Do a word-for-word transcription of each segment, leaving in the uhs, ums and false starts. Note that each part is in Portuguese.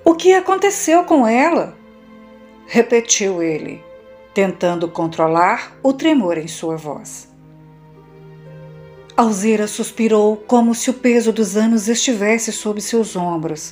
O que aconteceu com ela? Repetiu ele, tentando controlar o tremor em sua voz. Alzira suspirou como se o peso dos anos estivesse sob seus ombros.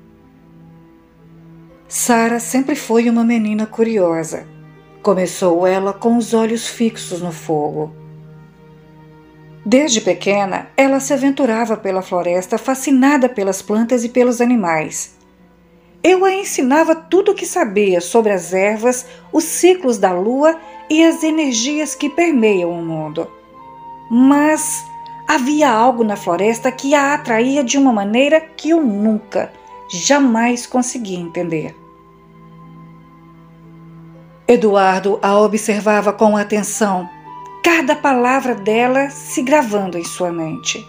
Sara sempre foi uma menina curiosa. Começou ela com os olhos fixos no fogo. Desde pequena, ela se aventurava pela floresta, fascinada pelas plantas e pelos animais. Eu a ensinava tudo o que sabia sobre as ervas, os ciclos da lua e as energias que permeiam o mundo. Mas havia algo na floresta que a atraía de uma maneira que eu nunca, jamais conseguia entender. Eduardo a observava com atenção, cada palavra dela se gravando em sua mente.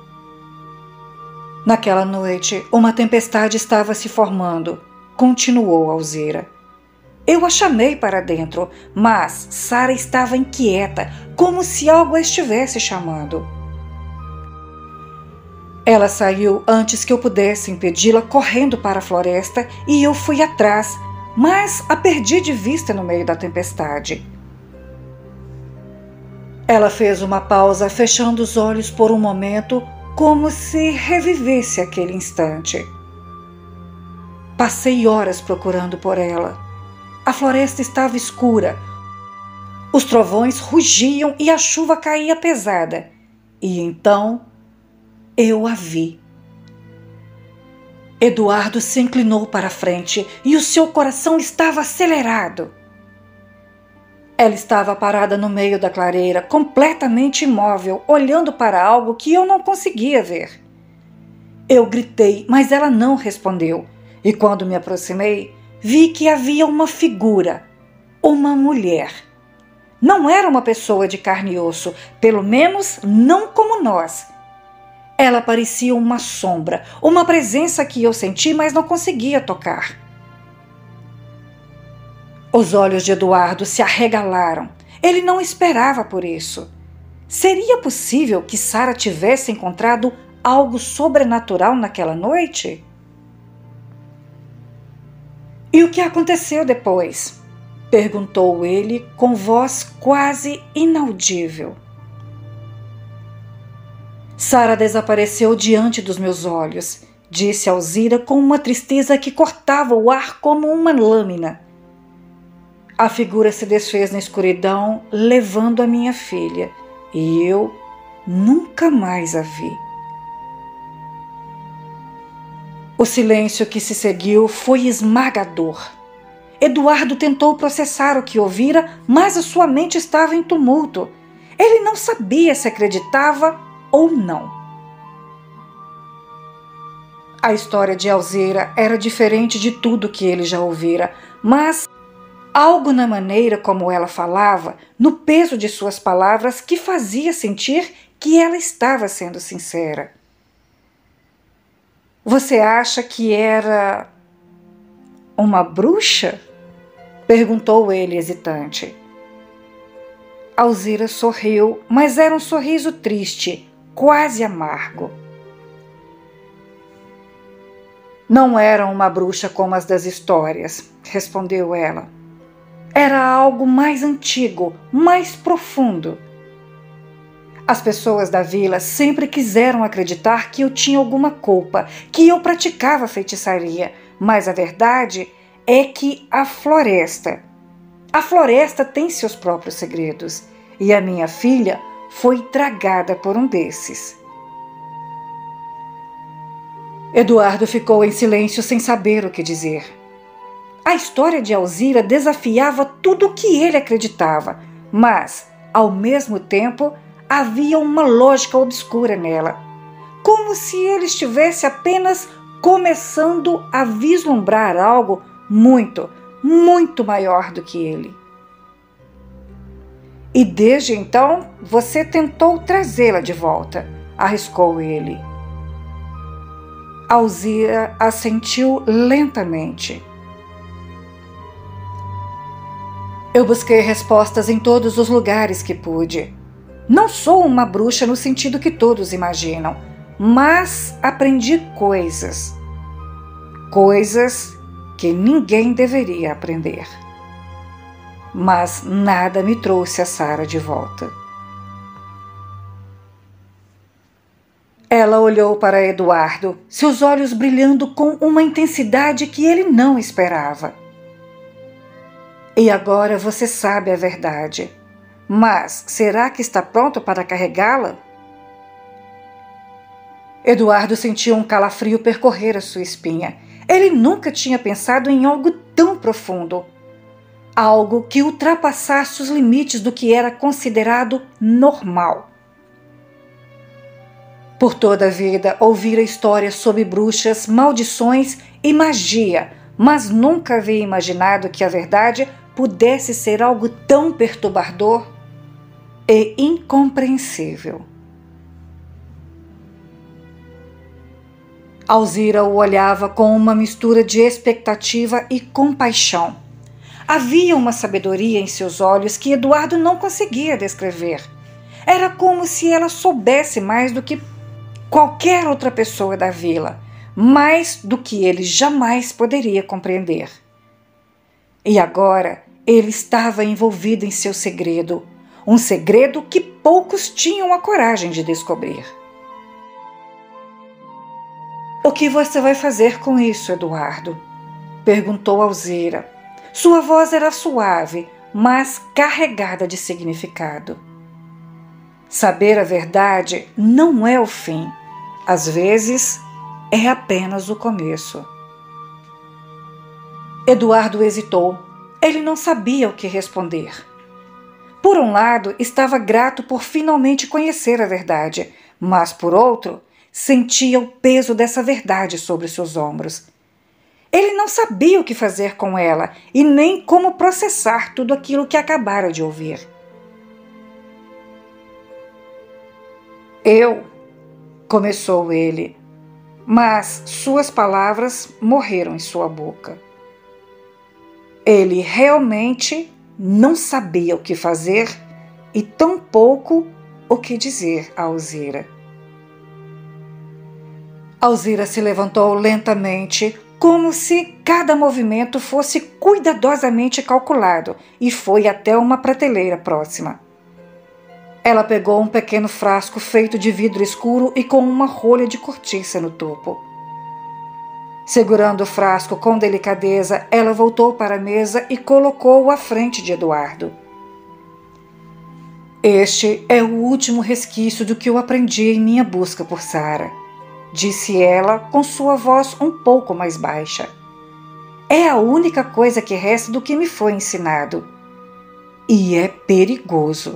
Naquela noite, uma tempestade estava se formando, continuou Alzira. Eu a chamei para dentro, mas Sara estava inquieta, como se algo a estivesse chamando. Ela saiu antes que eu pudesse impedi-la, correndo para a floresta, e eu fui atrás, mas a perdi de vista no meio da tempestade. Ela fez uma pausa, fechando os olhos por um momento, como se revivesse aquele instante. Passei horas procurando por ela. A floresta estava escura. Os trovões rugiam e a chuva caía pesada. E então eu a vi. Eduardo se inclinou para a frente e o seu coração estava acelerado. Ela estava parada no meio da clareira, completamente imóvel, olhando para algo que eu não conseguia ver. Eu gritei, mas ela não respondeu. E quando me aproximei, vi que havia uma figura, uma mulher. Não era uma pessoa de carne e osso, pelo menos não como nós. Ela parecia uma sombra, uma presença que eu senti, mas não conseguia tocar. Os olhos de Eduardo se arregalaram. Ele não esperava por isso. Seria possível que Sara tivesse encontrado algo sobrenatural naquela noite? E o que aconteceu depois? Perguntou ele com voz quase inaudível. Sara desapareceu diante dos meus olhos, disse Alzira com uma tristeza que cortava o ar como uma lâmina. A figura se desfez na escuridão, levando a minha filha, e eu nunca mais a vi. O silêncio que se seguiu foi esmagador. Eduardo tentou processar o que ouvira, mas a sua mente estava em tumulto. Ele não sabia se acreditava ou não. A história de Alzira era diferente de tudo que ele já ouvira, mas algo na maneira como ela falava, no peso de suas palavras, que fazia sentir que ela estava sendo sincera. Você acha que era uma bruxa? Perguntou ele hesitante. Alzira sorriu, mas era um sorriso triste, quase amargo. Não era uma bruxa como as das histórias, respondeu ela. Era algo mais antigo, mais profundo. As pessoas da vila sempre quiseram acreditar que eu tinha alguma culpa, que eu praticava feitiçaria, mas a verdade é que a floresta, a floresta tem seus próprios segredos, e a minha filha foi tragada por um desses. Eduardo ficou em silêncio sem saber o que dizer. A história de Alzira desafiava tudo o que ele acreditava, mas, ao mesmo tempo, havia uma lógica obscura nela, como se ele estivesse apenas começando a vislumbrar algo muito, muito maior do que ele. E desde então você tentou trazê-la de volta, arriscou ele. Alzira assentiu lentamente. Eu busquei respostas em todos os lugares que pude. Não sou uma bruxa no sentido que todos imaginam, mas aprendi coisas. coisas que ninguém deveria aprender. Mas nada me trouxe a Sara de volta. Ela olhou para Eduardo, seus olhos brilhando com uma intensidade que ele não esperava. E agora você sabe a verdade, mas será que está pronto para carregá-la? Eduardo sentiu um calafrio percorrer a sua espinha. Ele nunca tinha pensado em algo tão profundo. Algo que ultrapassasse os limites do que era considerado normal. Por toda a vida ouvira histórias sobre bruxas, maldições e magia, mas nunca havia imaginado que a verdade pudesse ser algo tão perturbador e incompreensível. Alzira o olhava com uma mistura de expectativa e compaixão. Havia uma sabedoria em seus olhos que Eduardo não conseguia descrever. Era como se ela soubesse mais do que qualquer outra pessoa da vila, mais do que ele jamais poderia compreender. E agora ele estava envolvido em seu segredo, um segredo que poucos tinham a coragem de descobrir. O que você vai fazer com isso, Eduardo? Perguntou Alzira. Sua voz era suave, mas carregada de significado. Saber a verdade não é o fim. Às vezes, é apenas o começo. Eduardo hesitou. Ele não sabia o que responder. Por um lado, estava grato por finalmente conhecer a verdade, mas por outro, sentia o peso dessa verdade sobre seus ombros. Ele não sabia o que fazer com ela e nem como processar tudo aquilo que acabara de ouvir. Eu, começou ele, mas suas palavras morreram em sua boca. Ele realmente não sabia o que fazer e tampouco o que dizer a Alzira. Alzira se levantou lentamente, como se cada movimento fosse cuidadosamente calculado, e foi até uma prateleira próxima. Ela pegou um pequeno frasco feito de vidro escuro e com uma rolha de cortiça no topo. Segurando o frasco com delicadeza, ela voltou para a mesa e colocou-o à frente de Eduardo. Este é o último resquício do que eu aprendi em minha busca por Sara, disse ela com sua voz um pouco mais baixa. É a única coisa que resta do que me foi ensinado. E é perigoso.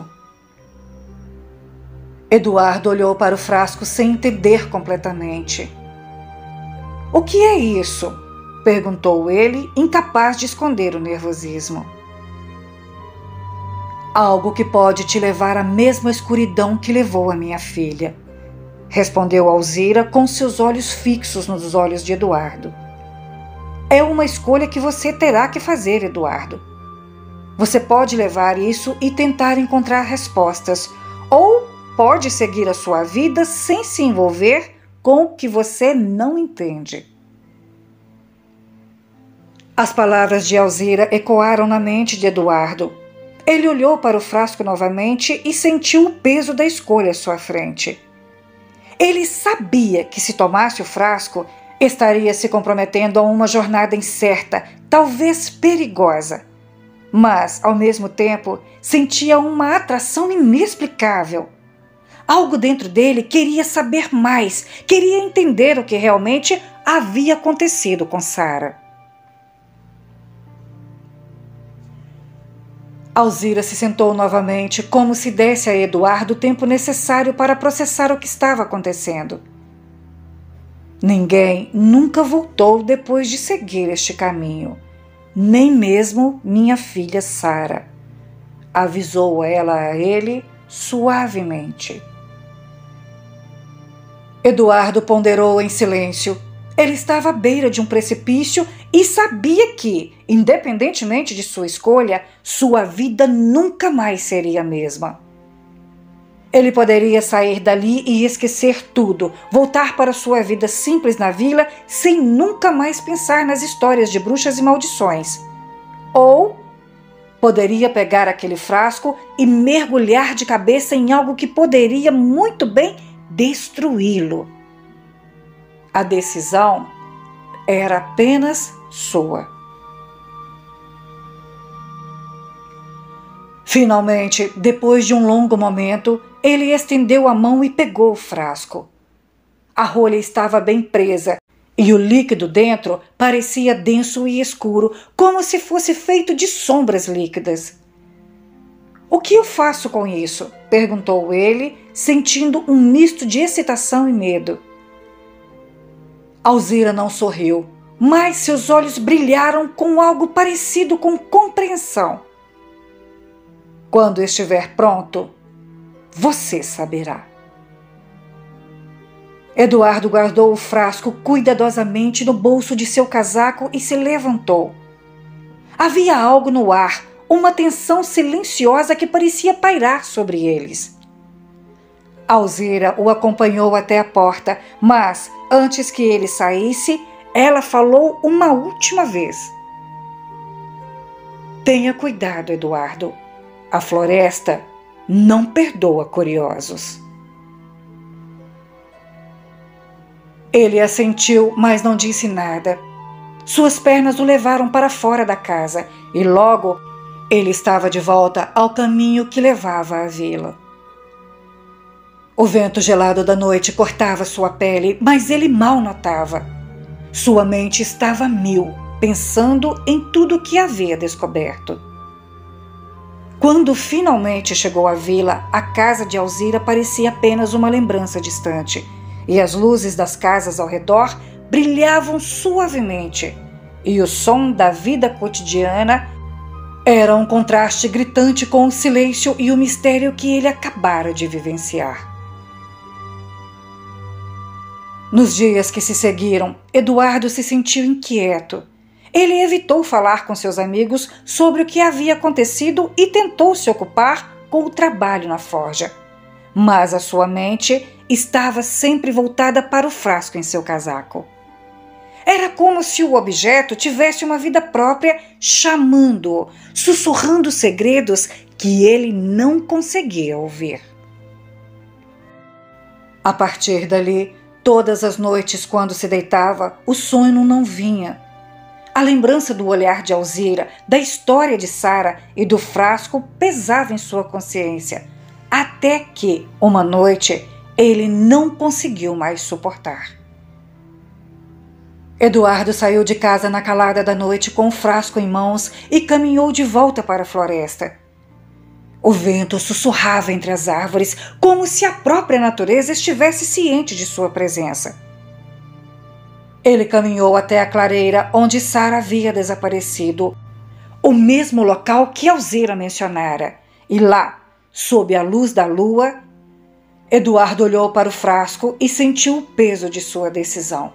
Eduardo olhou para o frasco sem entender completamente. O que é isso? Perguntou ele, incapaz de esconder o nervosismo. Algo que pode te levar à mesma escuridão que levou a minha filha, respondeu Alzira com seus olhos fixos nos olhos de Eduardo. É uma escolha que você terá que fazer, Eduardo. Você pode levar isso e tentar encontrar respostas, ou pode seguir a sua vida sem se envolver com o que você não entende. As palavras de Alzira ecoaram na mente de Eduardo. Ele olhou para o frasco novamente e sentiu o peso da escolha à sua frente. Ele sabia que se tomasse o frasco, estaria se comprometendo a uma jornada incerta, talvez perigosa. Mas, ao mesmo tempo, sentia uma atração inexplicável. Algo dentro dele queria saber mais, queria entender o que realmente havia acontecido com Sara. Alzira se sentou novamente, como se desse a Eduardo o tempo necessário para processar o que estava acontecendo. Ninguém nunca voltou depois de seguir este caminho, nem mesmo minha filha Sara, avisou ela a ele suavemente. Eduardo ponderou em silêncio. Ele estava à beira de um precipício e sabia que, independentemente de sua escolha, sua vida nunca mais seria a mesma. Ele poderia sair dali e esquecer tudo, voltar para sua vida simples na vila sem nunca mais pensar nas histórias de bruxas e maldições. Ou poderia pegar aquele frasco e mergulhar de cabeça em algo que poderia muito bem destruí-lo. A decisão era apenas sua. Finalmente, depois de um longo momento, ele estendeu a mão e pegou o frasco. A rolha estava bem presa e o líquido dentro parecia denso e escuro, como se fosse feito de sombras líquidas. "O que eu faço com isso?" perguntou ele, sentindo um misto de excitação e medo. Alzira não sorriu, mas seus olhos brilharam com algo parecido com compreensão. "Quando estiver pronto, você saberá." Eduardo guardou o frasco cuidadosamente no bolso de seu casaco e se levantou. Havia algo no ar, uma tensão silenciosa que parecia pairar sobre eles. Alzira o acompanhou até a porta, mas, antes que ele saísse, ela falou uma última vez. "Tenha cuidado, Eduardo. A floresta não perdoa curiosos." Ele assentiu, mas não disse nada. Suas pernas o levaram para fora da casa e logo ele estava de volta ao caminho que levava à vila. O vento gelado da noite cortava sua pele, mas ele mal notava. Sua mente estava a mil, pensando em tudo o que havia descoberto. Quando finalmente chegou à vila, a casa de Alzira parecia apenas uma lembrança distante, e as luzes das casas ao redor brilhavam suavemente, e o som da vida cotidiana era um contraste gritante com o silêncio e o mistério que ele acabara de vivenciar. Nos dias que se seguiram, Eduardo se sentiu inquieto. Ele evitou falar com seus amigos sobre o que havia acontecido e tentou se ocupar com o trabalho na forja. Mas a sua mente estava sempre voltada para o frasco em seu casaco. Era como se o objeto tivesse uma vida própria, chamando-o, sussurrando segredos que ele não conseguia ouvir. A partir dali, todas as noites, quando se deitava, o sono não vinha. A lembrança do olhar de Alzira, da história de Sara e do frasco pesava em sua consciência, até que, uma noite, ele não conseguiu mais suportar. Eduardo saiu de casa na calada da noite com o frasco em mãos e caminhou de volta para a floresta. O vento sussurrava entre as árvores, como se a própria natureza estivesse ciente de sua presença. Ele caminhou até a clareira onde Sara havia desaparecido, o mesmo local que Alzira mencionara, e lá, sob a luz da lua, Eduardo olhou para o frasco e sentiu o peso de sua decisão.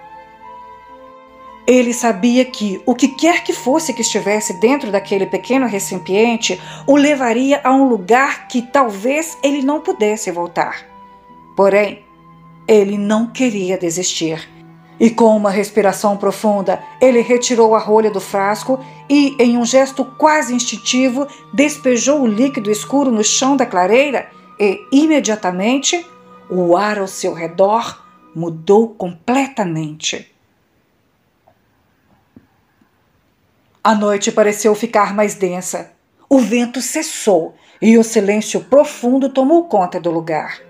Ele sabia que o que quer que fosse que estivesse dentro daquele pequeno recipiente o levaria a um lugar que talvez ele não pudesse voltar. Porém, ele não queria desistir. E com uma respiração profunda, ele retirou a rolha do frasco e, em um gesto quase instintivo, despejou o líquido escuro no chão da clareira e, imediatamente, o ar ao seu redor mudou completamente. A noite pareceu ficar mais densa. O vento cessou e o silêncio profundo tomou conta do lugar.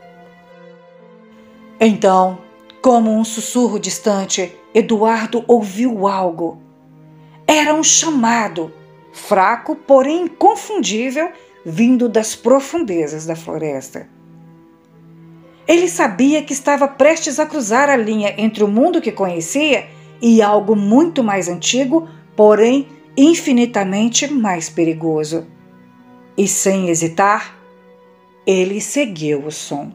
Então, como um sussurro distante, Eduardo ouviu algo. Era um chamado, fraco, porém inconfundível, vindo das profundezas da floresta. Ele sabia que estava prestes a cruzar a linha entre o mundo que conhecia e algo muito mais antigo, porém infinitamente mais perigoso. E sem hesitar, ele seguiu o som.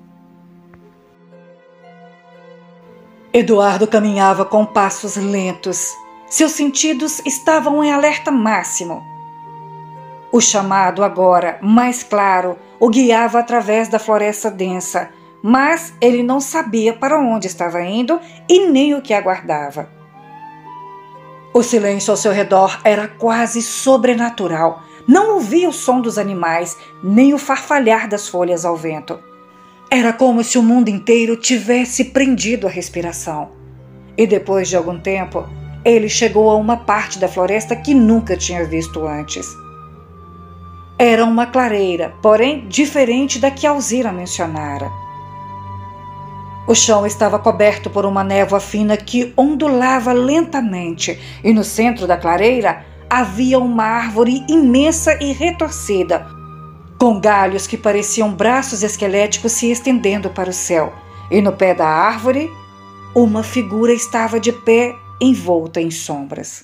Eduardo caminhava com passos lentos. Seus sentidos estavam em alerta máximo. O chamado, agora mais claro, o guiava através da floresta densa, mas ele não sabia para onde estava indo e nem o que aguardava. O silêncio ao seu redor era quase sobrenatural. Não ouvia o som dos animais, nem o farfalhar das folhas ao vento. Era como se o mundo inteiro tivesse prendido a respiração. E depois de algum tempo, ele chegou a uma parte da floresta que nunca tinha visto antes. Era uma clareira, porém diferente da que Alzira mencionara. O chão estava coberto por uma névoa fina que ondulava lentamente, e no centro da clareira havia uma árvore imensa e retorcida, com galhos que pareciam braços esqueléticos se estendendo para o céu. E no pé da árvore, uma figura estava de pé, envolta em sombras.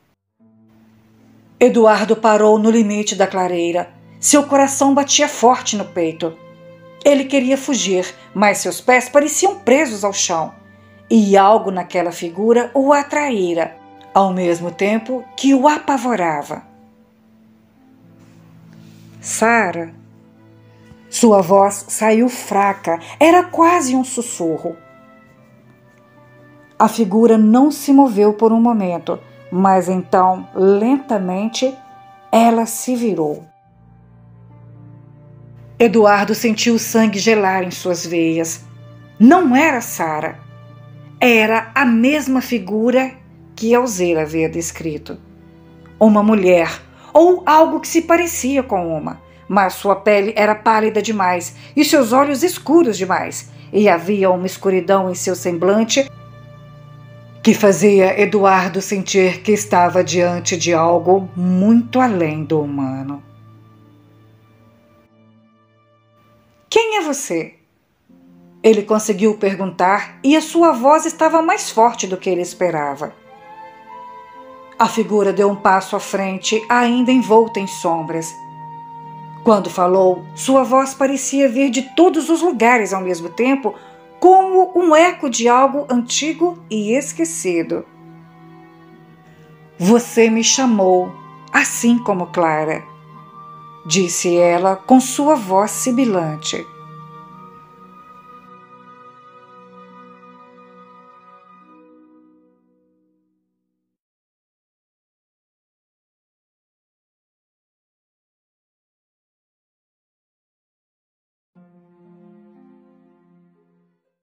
Eduardo parou no limite da clareira. Seu coração batia forte no peito. Ele queria fugir, mas seus pés pareciam presos ao chão. E algo naquela figura o atraíra, ao mesmo tempo que o apavorava. Sara. Sua voz saiu fraca, era quase um sussurro. A figura não se moveu por um momento, mas então, lentamente, ela se virou. Eduardo sentiu o sangue gelar em suas veias. Não era Sara. Era a mesma figura que Alzira havia descrito. Uma mulher, ou algo que se parecia com uma, mas sua pele era pálida demais e seus olhos escuros demais, e havia uma escuridão em seu semblante que fazia Eduardo sentir que estava diante de algo muito além do humano. Quem é você? Ele conseguiu perguntar e a sua voz estava mais forte do que ele esperava. A figura deu um passo à frente, ainda envolta em sombras. Quando falou, sua voz parecia vir de todos os lugares ao mesmo tempo, como um eco de algo antigo e esquecido. Você me chamou, assim como Clara, disse ela com sua voz sibilante.